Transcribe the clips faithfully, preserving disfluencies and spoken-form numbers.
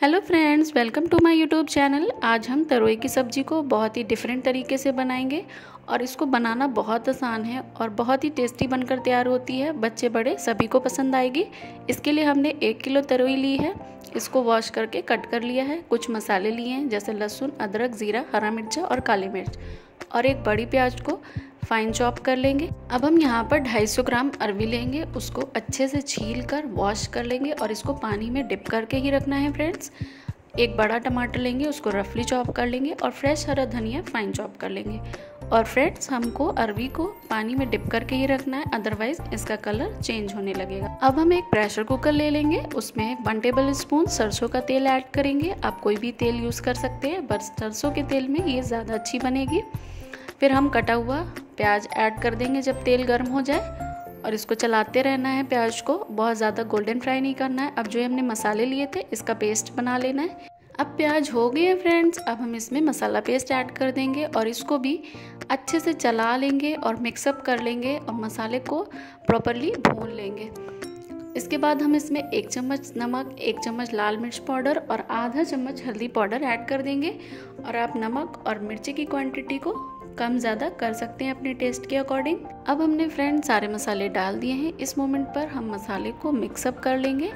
Hello friends, welcome to my YouTube channel. आज हम तरोई की सब्ज़ी को बहुत ही डिफरेंट तरीके से बनाएंगे और इसको बनाना बहुत आसान है और बहुत ही टेस्टी बनकर तैयार होती है। बच्चे बड़े सभी को पसंद आएगी। इसके लिए हमने एक किलो तरोई ली है। इसको वॉश करके कट कर लिया है। कुछ मसाले लिए हैं जैसे लहसुन, अदरक, ज़ीरा, हरा मिर्चा और काली मिर्च, और एक बड़ी प्याज को फाइन चॉप कर लेंगे। अब हम यहाँ पर दो सौ पचास ग्राम अरवी लेंगे, उसको अच्छे से छील कर वॉश कर लेंगे और इसको पानी में डिप करके ही रखना है फ्रेंड्स। एक बड़ा टमाटर लेंगे, उसको रफली चॉप कर लेंगे और फ्रेश हरा धनिया फाइन चॉप कर लेंगे। और फ्रेंड्स, हमको अरवी को पानी में डिप करके ही रखना है, अदरवाइज इसका कलर चेंज होने लगेगा। अब हम एक प्रेशर कुकर ले लेंगे, उसमें वन टेबल स्पून सरसों का तेल ऐड करेंगे। आप कोई भी तेल यूज़ कर सकते हैं, बस सरसों के तेल में ये ज़्यादा अच्छी बनेगी। फिर हम कटा हुआ प्याज ऐड कर देंगे जब तेल गर्म हो जाए, और इसको चलाते रहना है। प्याज को बहुत ज़्यादा गोल्डन फ्राई नहीं करना है। अब जो हमने मसाले लिए थे इसका पेस्ट बना लेना है। अब प्याज हो गए हैं फ्रेंड्स, अब हम इसमें मसाला पेस्ट ऐड कर देंगे और इसको भी अच्छे से चला लेंगे और मिक्सअप कर लेंगे और मसाले को प्रॉपरली भून लेंगे। इसके बाद हम इसमें एक चम्मच नमक, एक चम्मच लाल मिर्च पाउडर और आधा चम्मच हल्दी पाउडर ऐड कर देंगे। और आप नमक और मिर्ची की क्वांटिटी को कम ज़्यादा कर सकते हैं अपने टेस्ट के अकॉर्डिंग। अब हमने फ्रेंड सारे मसाले डाल दिए हैं। इस मोमेंट पर हम मसाले को मिक्सअप कर लेंगे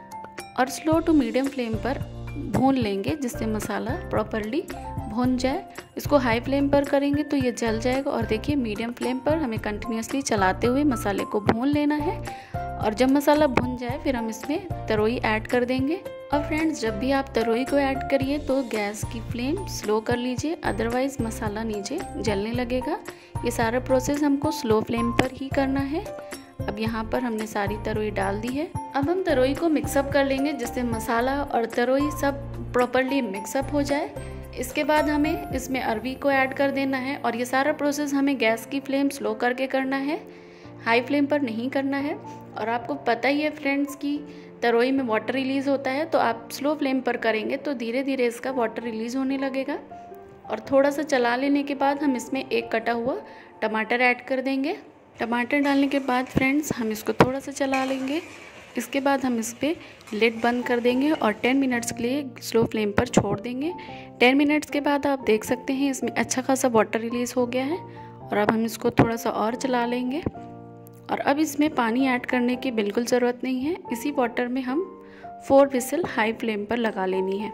और स्लो टू मीडियम फ्लेम पर भून लेंगे, जिससे मसाला प्रॉपरली भून जाए। इसको हाई फ्लेम पर करेंगे तो ये जल जाएगा, और देखिए मीडियम फ्लेम पर हमें कंटिन्यूसली चलाते हुए मसाले को भून लेना है। और जब मसाला भुन जाए फिर हम इसमें तरोई ऐड कर देंगे। और फ्रेंड्स, जब भी आप तरोई को ऐड करिए तो गैस की फ्लेम स्लो कर लीजिए, अदरवाइज मसाला नीचे जलने लगेगा। ये सारा प्रोसेस हमको स्लो फ्लेम पर ही करना है। अब यहाँ पर हमने सारी तरोई डाल दी है। अब हम तरोई को मिक्सअप कर लेंगे, जिससे मसाला और तरोई सब प्रॉपरली मिक्सअप हो जाए। इसके बाद हमें इसमें अरवी को ऐड कर देना है, और ये सारा प्रोसेस हमें गैस की फ्लेम स्लो करके करना है, हाई फ्लेम पर नहीं करना है। और आपको पता ही है फ्रेंड्स कि तरोई में वाटर रिलीज़ होता है, तो आप स्लो फ्लेम पर करेंगे तो धीरे धीरे इसका वाटर रिलीज़ होने लगेगा। और थोड़ा सा चला लेने के बाद हम इसमें एक कटा हुआ टमाटर ऐड कर देंगे। टमाटर डालने के बाद फ्रेंड्स हम इसको थोड़ा सा चला लेंगे। इसके बाद हम इस पर लिड बंद कर देंगे और टेन मिनट्स के लिए स्लो फ्लेम पर छोड़ देंगे। टेन मिनट्स के बाद आप देख सकते हैं इसमें अच्छा खासा वाटर रिलीज़ हो गया है। और अब हम इसको थोड़ा सा और चला लेंगे। और अब इसमें पानी ऐड करने की बिल्कुल ज़रूरत नहीं है। इसी वाटर में हम फोर विसल हाई फ्लेम पर लगा लेनी है।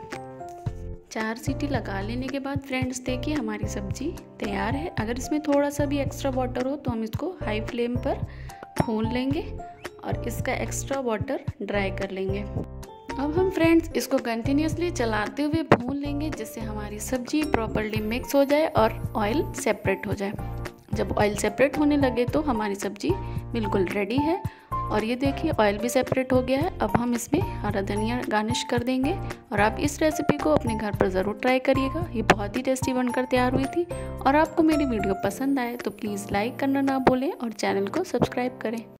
चार सीटी लगा लेने के बाद फ्रेंड्स देखिए हमारी सब्ज़ी तैयार है। अगर इसमें थोड़ा सा भी एक्स्ट्रा वाटर हो तो हम इसको हाई फ्लेम पर भून लेंगे और इसका एक्स्ट्रा वाटर ड्राई कर लेंगे। अब हम फ्रेंड्स इसको कंटिन्यूसली चलाते हुए भून लेंगे, जिससे हमारी सब्ज़ी प्रॉपरली मिक्स हो जाए और ऑयल सेपरेट हो जाए। जब ऑयल सेपरेट होने लगे तो हमारी सब्ज़ी बिल्कुल रेडी है। और ये देखिए ऑयल भी सेपरेट हो गया है। अब हम इसमें हरा धनिया गार्निश कर देंगे। और आप इस रेसिपी को अपने घर पर ज़रूर ट्राई करिएगा, ये बहुत ही टेस्टी बनकर तैयार हुई थी। और आपको मेरी वीडियो पसंद आए तो प्लीज़ लाइक करना ना भूलें और चैनल को सब्सक्राइब करें।